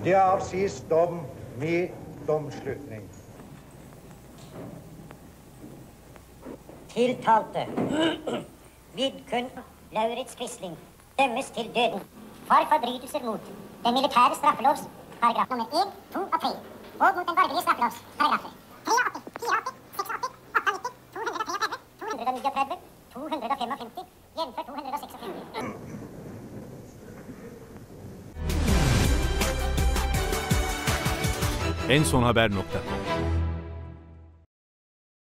Det avsies dom med domslutning. Tiltalte Vidkun Lauritz Quisling dømmes til døden for forbrytelser mot den militære straffelovs paragraf nummer 1, 2 og 3, og mot den borgerlige straffelovs paragrafer 83, 84, 86, 233, 239, 255, jf. 256. ensonhaber.com